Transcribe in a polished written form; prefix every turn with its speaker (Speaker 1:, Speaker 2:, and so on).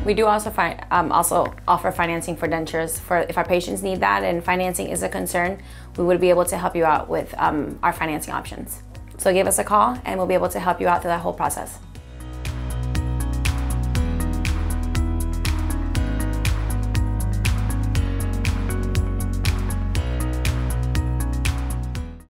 Speaker 1: We do also also offer financing for dentures. For if our patients need that and financing is a concern, we would be able to help you out with our financing options. So give us a call and we'll be able to help you out through that whole process.